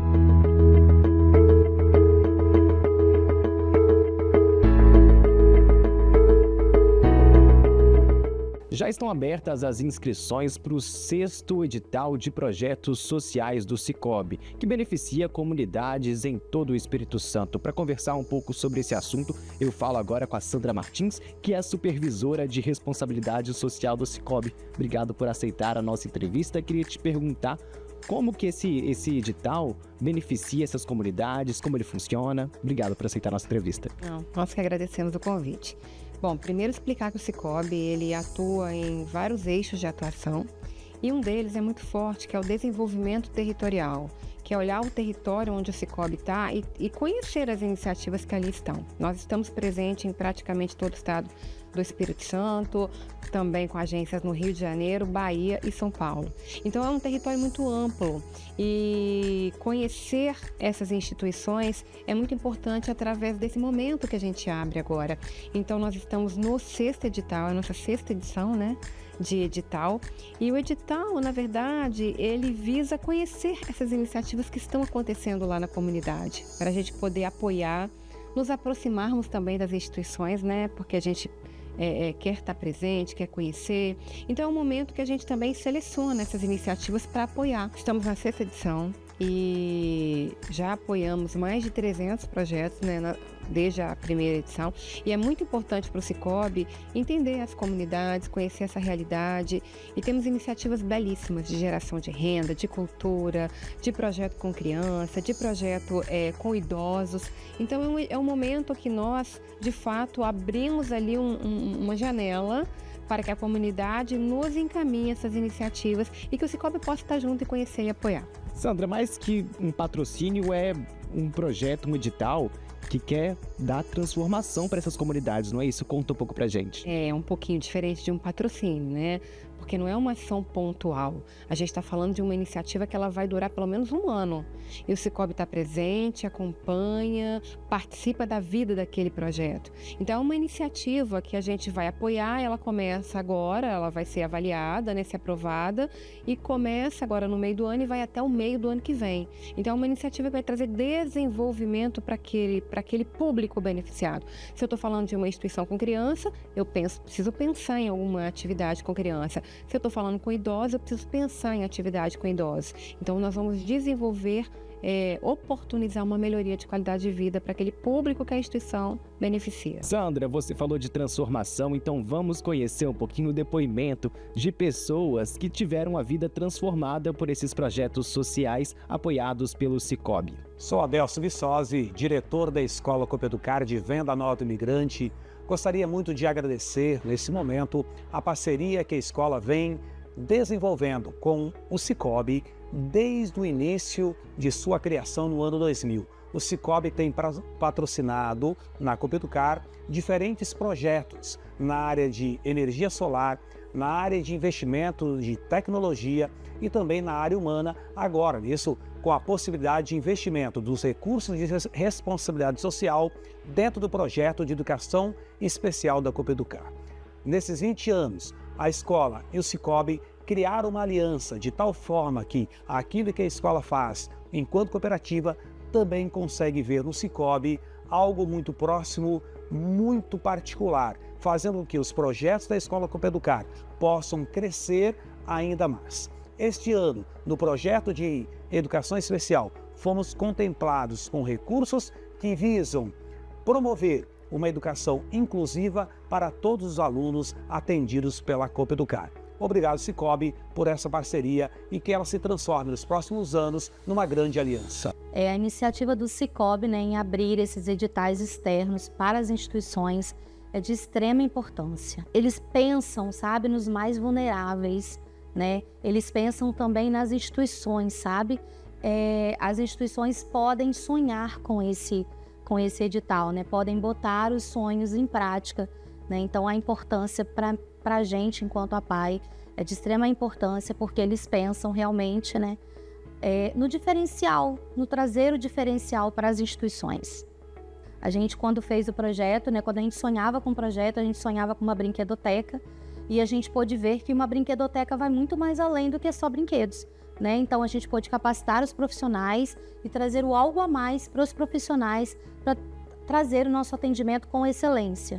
Já estão abertas as inscrições para o sexto edital de projetos sociais do Sicoob, que beneficia comunidades em todo o Espírito Santo. Para conversar um pouco sobre esse assunto, eu falo agora com a Sandra Martins, que é a supervisora de responsabilidade social do Sicoob. Obrigado por aceitar a nossa entrevista. Queria te perguntar como que esse, esse edital beneficia essas comunidades, como ele funciona. Obrigado por aceitar a nossa entrevista. Não, nós que agradecemos o convite. Bom, primeiro explicar que o Sicoob, ele atua em vários eixos de atuação e um deles é muito forte, que é o desenvolvimento territorial, que é olhar o território onde o Sicoob está e, e conhecer as iniciativas que ali estão. Nós estamos presentes em praticamente todo o estado do Espírito Santo, também com agências no Rio de Janeiro, Bahia e São Paulo. Então é um território muito amplo e conhecer essas instituições é muito importante através desse momento que a gente abre agora. Então nós estamos no sexto edital, a nossa sexta edição, né, de edital, e o edital, na verdade, ele visa conhecer essas iniciativas que estão acontecendo lá na comunidade, para a gente poder apoiar, nos aproximarmos também das instituições, né, porque a gente É, é, quer estar presente, quer conhecer. Então é um momento que a gente também seleciona essas iniciativas para apoiar. Estamos na sexta edição e já apoiamos mais de trezentos projetos, né, na, desde a primeira edição. E é muito importante para o Sicoob entender as comunidades, conhecer essa realidade. E temos iniciativas belíssimas de geração de renda, de cultura, de projeto com criança, de projeto é, com idosos. Então é um, é um momento que nós, de fato, abrimos ali um, um, uma janela para que a comunidade nos encaminhe essas iniciativas e que o Sicoob possa estar junto e conhecer e apoiar. Sandra, mais que um patrocínio, é um projeto, um edital que quer dar transformação para essas comunidades, não é isso? Conta um pouco pra gente. É um pouquinho diferente de um patrocínio, né? porque não é uma ação pontual. A gente está falando de uma iniciativa que ela vai durar pelo menos um ano. E o Sicoob está presente, acompanha, participa da vida daquele projeto. Então é uma iniciativa que a gente vai apoiar, ela começa agora, ela vai ser avaliada, né, ser aprovada, e começa agora no meio do ano e vai até o meio do ano que vem. Então é uma iniciativa que vai trazer desenvolvimento para aquele, para aquele público beneficiado. Se eu estou falando de uma instituição com criança, eu penso, preciso pensar em alguma atividade com criança. Se eu estou falando com idosos, eu preciso pensar em atividade com idosos. Então nós vamos desenvolver, é, oportunizar uma melhoria de qualidade de vida para aquele público que a instituição beneficia. Sandra, você falou de transformação, então vamos conhecer um pouquinho o depoimento de pessoas que tiveram a vida transformada por esses projetos sociais apoiados pelo Sicoob. Sou Adelso Viçosi, diretor da Escola Copeducar de Venda Nova Imigrante. Gostaria muito de agradecer, nesse momento, a parceria que a escola vem desenvolvendo com o Sicoob desde o início de sua criação no ano dois mil. O Sicoob tem patrocinado na Copeducar diferentes projetos na área de energia solar, na área de investimento de tecnologia e também na área humana, agora, isso com a possibilidade de investimento dos recursos de responsabilidade social dentro do projeto de educação especial da Copeducar. Nesses vinte anos, a escola e o Sicoob criaram uma aliança de tal forma que aquilo que a escola faz enquanto cooperativa também consegue ver no Sicoob algo muito próximo, muito particular, fazendo com que os projetos da Escola Copeducar possam crescer ainda mais. Este ano, no projeto de educação especial, fomos contemplados com recursos que visam promover uma educação inclusiva para todos os alunos atendidos pela Copeducar. Obrigado, Sicoob, por essa parceria e que ela se transforme nos próximos anos numa grande aliança. É a iniciativa do Sicoob, né, em abrir esses editais externos para as instituições é de extrema importância. Eles pensam, sabe, nos mais vulneráveis, né? Eles pensam também nas instituições, sabe? É, as instituições podem sonhar com esse, com esse edital, né? Podem botar os sonhos em prática, né? Então a importância para para a gente, enquanto a P A I, é de extrema importância, porque eles pensam realmente, né, é, no diferencial, no trazer o diferencial para as instituições. A gente, quando fez o projeto, né, quando a gente sonhava com o projeto, a gente sonhava com uma brinquedoteca, e a gente pôde ver que uma brinquedoteca vai muito mais além do que só brinquedos, né? Então a gente pôde capacitar os profissionais e trazer o algo a mais para os profissionais, para trazer o nosso atendimento com excelência.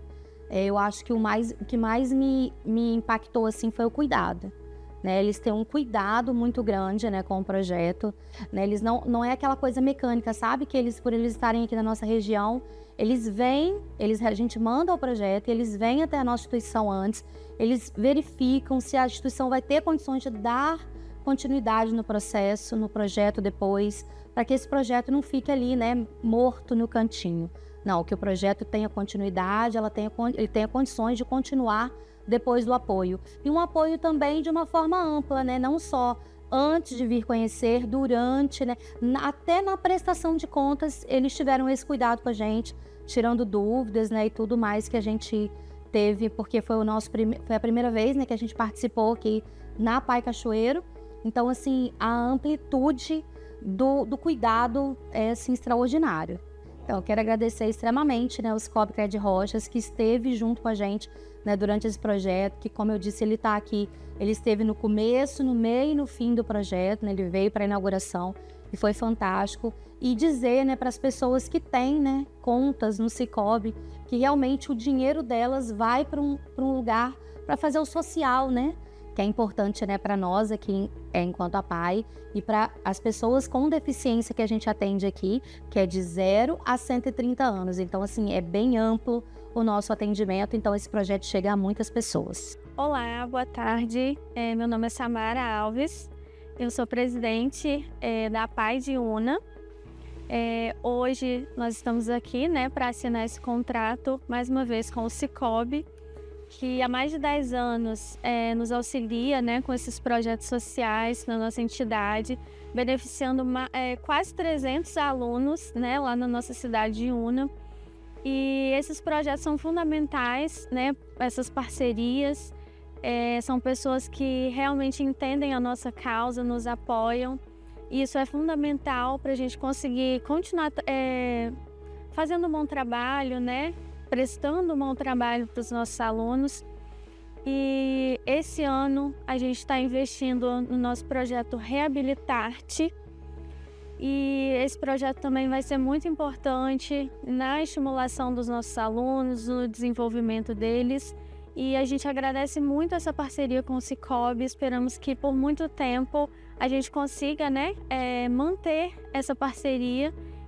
Eu acho que o, mais, o que mais me, me impactou assim, foi o cuidado. Né? Eles têm um cuidado muito grande, né, com o projeto. Né? Eles não, não é aquela coisa mecânica, sabe? Que eles, por eles estarem aqui na nossa região, eles vêm, eles, a gente manda o projeto, eles vêm até a nossa instituição antes, eles verificam se a instituição vai ter condições de dar continuidade no processo, no projeto depois, para que esse projeto não fique ali, né, morto no cantinho. Não, que o projeto tenha continuidade, ela tenha, ele tenha condições de continuar depois do apoio. E um apoio também de uma forma ampla, né? Não só antes de vir conhecer, durante, né? Até na prestação de contas, eles tiveram esse cuidado com a gente, tirando dúvidas, né? E tudo mais que a gente teve, porque foi, o nosso prime... foi a primeira vez, né, que a gente participou aqui na P A I Cachoeiro. Então, assim, a amplitude do, do cuidado é, assim, extraordinário. Então, eu quero agradecer extremamente, né, o Sicoob Cred Rochas, que esteve junto com a gente, né, durante esse projeto, que, como eu disse, ele está aqui, ele esteve no começo, no meio e no fim do projeto, né, ele veio para a inauguração e foi fantástico. E dizer, né, para as pessoas que têm, né, contas no Sicoob, que realmente o dinheiro delas vai para um, para um lugar para fazer o social, né? Que é importante, né, para nós aqui, é, enquanto a P A I, e para as pessoas com deficiência que a gente atende aqui, que é de zero a cento e trinta anos. Então, assim, é bem amplo o nosso atendimento, então esse projeto chega a muitas pessoas. Olá, boa tarde. É, meu nome é Samara Alves, eu sou presidente é, da P A I de Una. É, hoje nós estamos aqui, né, para assinar esse contrato, mais uma vez, com o Sicoob, que há mais de dez anos é, nos auxilia, né, com esses projetos sociais na nossa entidade, beneficiando uma, é, quase trezentos alunos, né, lá na nossa cidade de Una. E esses projetos são fundamentais, né, essas parcerias, É, são pessoas que realmente entendem a nossa causa, nos apoiam. E isso é fundamental para a gente conseguir continuar é, fazendo um bom trabalho, né? Prestando um bom trabalho para os nossos alunos. E esse ano a gente está investindo no nosso projeto Reabilitar-te. E esse projeto também vai ser muito importante na estimulação dos nossos alunos, no desenvolvimento deles. E a gente agradece muito essa parceria com o Cicobi. Esperamos que por muito tempo a gente consiga, né, é, manter essa parceria.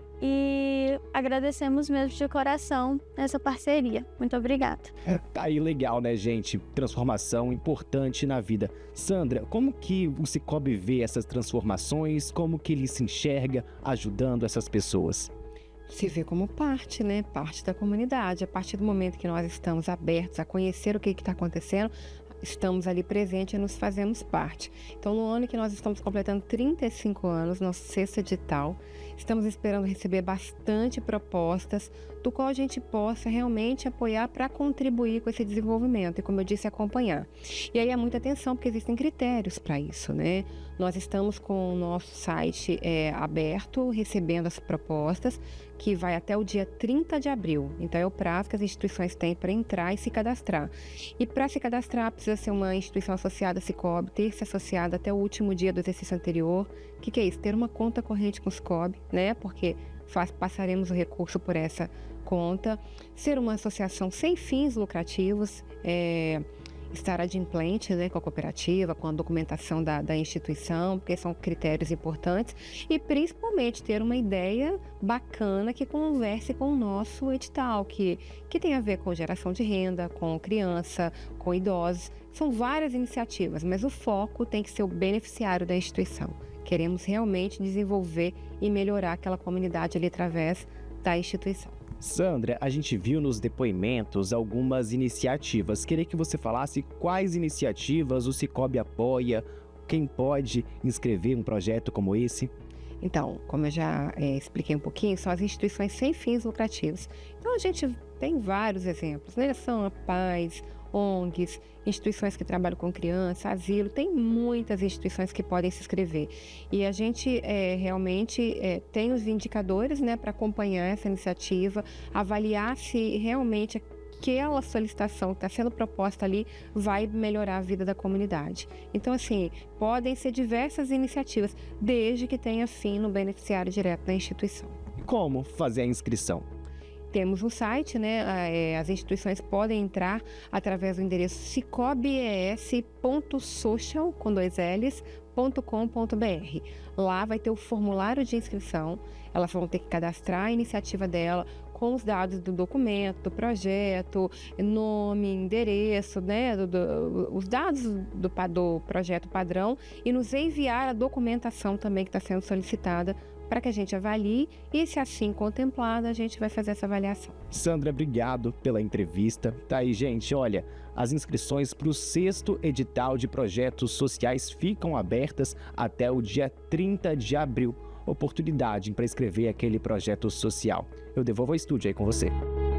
E agradecemos mesmo de coração essa parceria. Muito obrigada. Tá aí legal, né, gente? Transformação importante na vida. Sandra, como que o Cicobi vê essas transformações? Como que ele se enxerga ajudando essas pessoas? Se vê como parte, né? Parte da comunidade. A partir do momento que nós estamos abertos a conhecer o que está acontecendo, estamos ali presentes e nos fazemos parte. Então, no ano que nós estamos completando trinta e cinco anos, nosso sexto edital, estamos esperando receber bastante propostas do qual a gente possa realmente apoiar para contribuir com esse desenvolvimento e, como eu disse, acompanhar. E aí é muita atenção, porque existem critérios para isso, né? Nós estamos com o nosso site é, aberto, recebendo as propostas, que vai até o dia trinta de abril. Então, é o prazo que as instituições têm para entrar e se cadastrar. E para se cadastrar, precisa ser uma instituição associada à Cicobi, ter se associado até o último dia do exercício anterior. O que, que é isso? Ter uma conta corrente com o Cicobi, né? Porque faz, passaremos o recurso por essa conta. Ser uma associação sem fins lucrativos, é, estar adimplente, né, com a cooperativa, com a documentação da, da instituição, porque são critérios importantes, e principalmente ter uma ideia bacana que converse com o nosso edital, que, que tem a ver com geração de renda, com criança, com idosos. São várias iniciativas, mas o foco tem que ser o beneficiário da instituição. Queremos realmente desenvolver e melhorar aquela comunidade ali através da instituição. Sandra, a gente viu nos depoimentos algumas iniciativas. Queria que você falasse quais iniciativas o Cicobi apoia, quem pode inscrever um projeto como esse. Então, como eu já é, expliquei um pouquinho, são as instituições sem fins lucrativos. Então, a gente tem vários exemplos, né? São a Paz, O N Gs, instituições que trabalham com criança, asilo, tem muitas instituições que podem se inscrever. E a gente é, realmente é, tem os indicadores, né, para acompanhar essa iniciativa, avaliar se realmente aquela solicitação que está sendo proposta ali vai melhorar a vida da comunidade. Então, assim, podem ser diversas iniciativas, desde que tenha fim no beneficiário direto da instituição. Como fazer a inscrição? Temos um site, né? As instituições podem entrar através do endereço cicobies ponto social, com dois L's, ponto com ponto br. Lá vai ter o formulário de inscrição, elas vão ter que cadastrar a iniciativa dela com os dados do documento, do projeto, nome, endereço, né? Do, do, os dados do, do projeto padrão, e nos enviar a documentação também que está sendo solicitada, para que a gente avalie e, se assim contemplado, a gente vai fazer essa avaliação. Sandra, obrigado pela entrevista. Tá aí, gente, olha, as inscrições para o sexto edital de projetos sociais ficam abertas até o dia trinta de abril. Oportunidade para escrever aquele projeto social. Eu devolvo ao estúdio aí com você.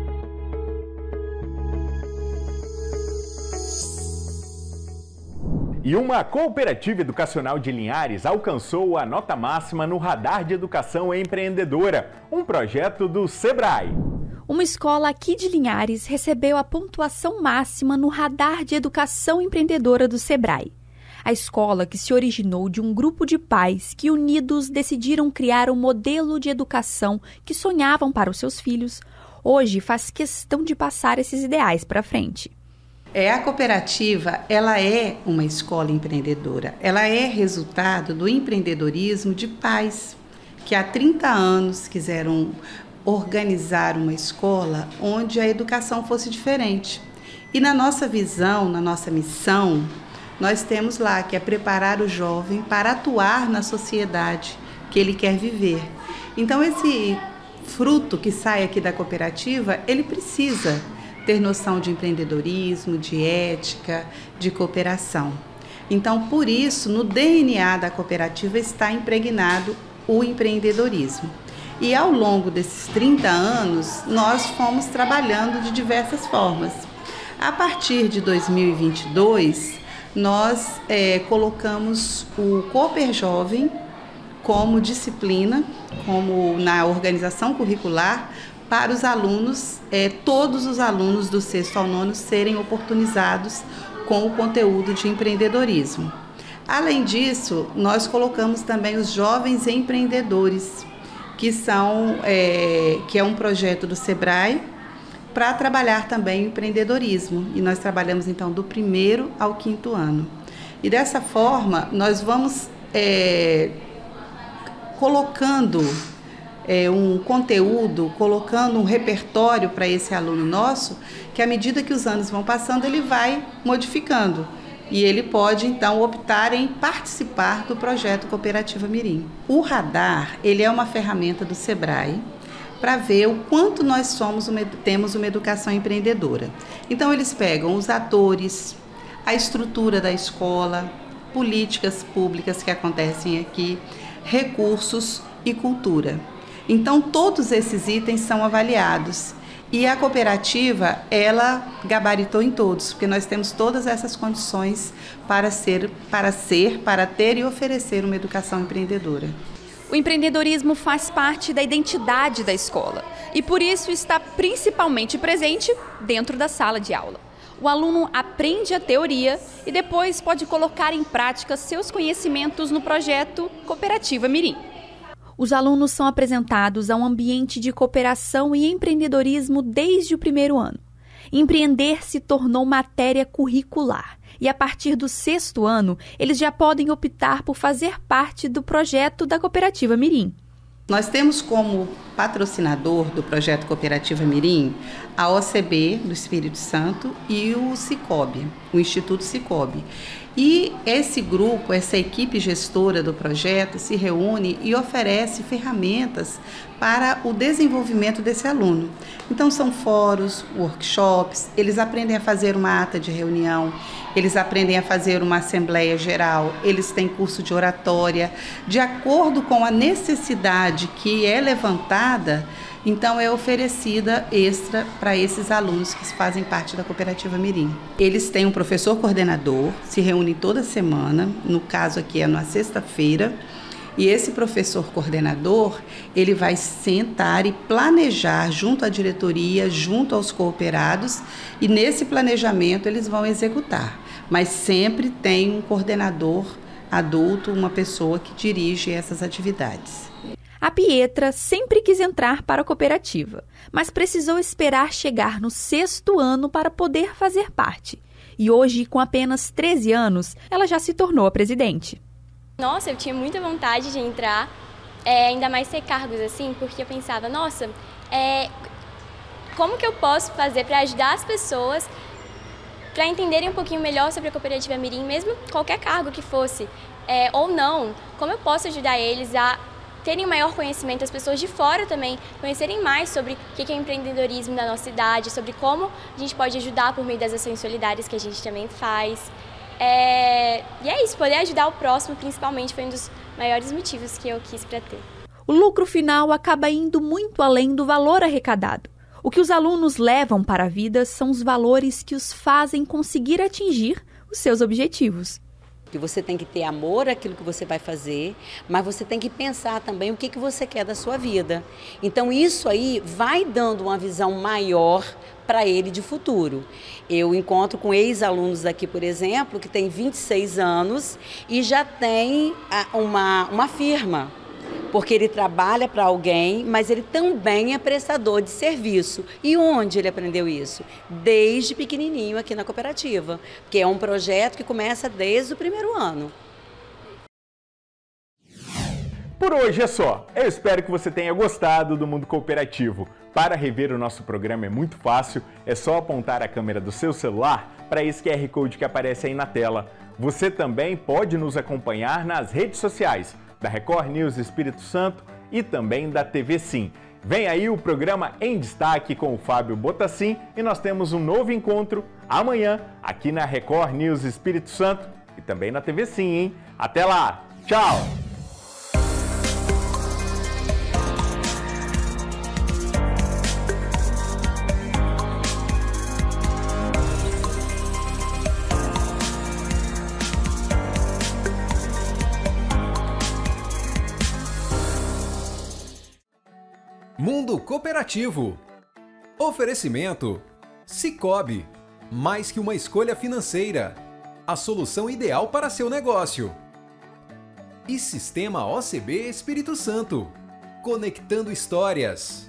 E uma cooperativa educacional de Linhares alcançou a nota máxima no Radar de Educação Empreendedora, um projeto do Sebrae. Uma escola aqui de Linhares recebeu a pontuação máxima no Radar de Educação Empreendedora do Sebrae. A escola, que se originou de um grupo de pais que unidos decidiram criar um modelo de educação que sonhavam para os seus filhos, hoje faz questão de passar esses ideais para frente. É, a cooperativa, ela é uma escola empreendedora. Ela é resultado do empreendedorismo de pais que há trinta anos quiseram organizar uma escola onde a educação fosse diferente. E na nossa visão, na nossa missão, nós temos lá que é preparar o jovem para atuar na sociedade que ele quer viver. Então, esse fruto que sai aqui da cooperativa, ele precisa ter noção de empreendedorismo, de ética, de cooperação. Então, por isso, no D N A da cooperativa está impregnado o empreendedorismo. E ao longo desses trinta anos, nós fomos trabalhando de diversas formas. A partir de dois mil e vinte e dois, nós é, colocamos o Cooper Jovem como disciplina, como na organização curricular, para os alunos, é, todos os alunos do sexto ao nono serem oportunizados com o conteúdo de empreendedorismo. Além disso, nós colocamos também os jovens empreendedores, que, são, é, que é um projeto do Sebrae, para trabalhar também o empreendedorismo. E nós trabalhamos, então, do primeiro ao quinto ano. E dessa forma, nós vamos é, colocando é, um conteúdo, colocando um repertório para esse aluno nosso, que à medida que os anos vão passando, ele vai modificando. E ele pode, então, optar em participar do projeto Cooperativa Mirim. O radar, ele é uma ferramenta do Sebrae para ver o quanto nós somos uma, temos uma educação empreendedora. Então, eles pegam os atores, a estrutura da escola, políticas públicas que acontecem aqui, recursos e cultura. Então, todos esses itens são avaliados. E a cooperativa, ela gabaritou em todos, porque nós temos todas essas condições para ser, para ser, para ter e oferecer uma educação empreendedora. O empreendedorismo faz parte da identidade da escola e por isso está principalmente presente dentro da sala de aula. O aluno aprende a teoria e depois pode colocar em prática seus conhecimentos no projeto Cooperativa Mirim. Os alunos são apresentados a um ambiente de cooperação e empreendedorismo desde o primeiro ano. Empreender se tornou matéria curricular e, a partir do sexto ano, eles já podem optar por fazer parte do projeto da Cooperativa Mirim. Nós temos como patrocinador do projeto Cooperativa Mirim a O C B do Espírito Santo e o Sicob, o Instituto Sicob. E esse grupo, essa equipe gestora do projeto se reúne e oferece ferramentas para o desenvolvimento desse aluno. Então são fóruns, workshops, eles aprendem a fazer uma ata de reunião, eles aprendem a fazer uma assembleia geral, eles têm curso de oratória, de acordo com a necessidade que é levantada, então é oferecida extra para esses alunos que fazem parte da Cooperativa Mirim. Eles têm um professor coordenador, se reúnem toda semana, no caso aqui é na sexta-feira, e esse professor coordenador, ele vai sentar e planejar junto à diretoria, junto aos cooperados, e nesse planejamento eles vão executar. Mas sempre tem um coordenador adulto, uma pessoa que dirige essas atividades. A Pietra sempre quis entrar para a cooperativa, mas precisou esperar chegar no sexto ano para poder fazer parte. E hoje, com apenas treze anos, ela já se tornou a presidente. Nossa, eu tinha muita vontade de entrar, é, ainda mais ter cargos assim, porque eu pensava, nossa, é, como que eu posso fazer para ajudar as pessoas para entenderem um pouquinho melhor sobre a Cooperativa Mirim, mesmo qualquer cargo que fosse, é, ou não, como eu posso ajudar eles a terem maior conhecimento, as pessoas de fora também conhecerem mais sobre o que é empreendedorismo na nossa cidade, sobre como a gente pode ajudar por meio das ações solidárias que a gente também faz. É... E é isso, poder ajudar o próximo principalmente foi um dos maiores motivos que eu quis para ter. O lucro final acaba indo muito além do valor arrecadado. O que os alunos levam para a vida são os valores que os fazem conseguir atingir os seus objetivos. Que você tem que ter amor àquilo que você vai fazer, mas você tem que pensar também o que, que você quer da sua vida. Então isso aí vai dando uma visão maior para ele de futuro. Eu encontro com ex-alunos aqui, por exemplo, que tem vinte e seis anos e já tem uma, uma firma, porque ele trabalha para alguém, mas ele também é prestador de serviço. E onde ele aprendeu isso? Desde pequenininho aqui na cooperativa, que é um projeto que começa desde o primeiro ano. Por hoje é só. Eu espero que você tenha gostado do Mundo Cooperativo. Para rever o nosso programa é muito fácil, é só apontar a câmera do seu celular para esse Q R Code que aparece aí na tela. Você também pode nos acompanhar nas redes sociais da Record News Espírito Santo e também da T V Sim. Vem aí o programa Em Destaque com o Fábio Botassin e nós temos um novo encontro amanhã aqui na Record News Espírito Santo e também na T V Sim, hein? Até lá! Tchau! Mundo Cooperativo. Oferecimento: Sicoob, mais que uma escolha financeira, a solução ideal para seu negócio. E Sistema O C B Espírito Santo, conectando histórias.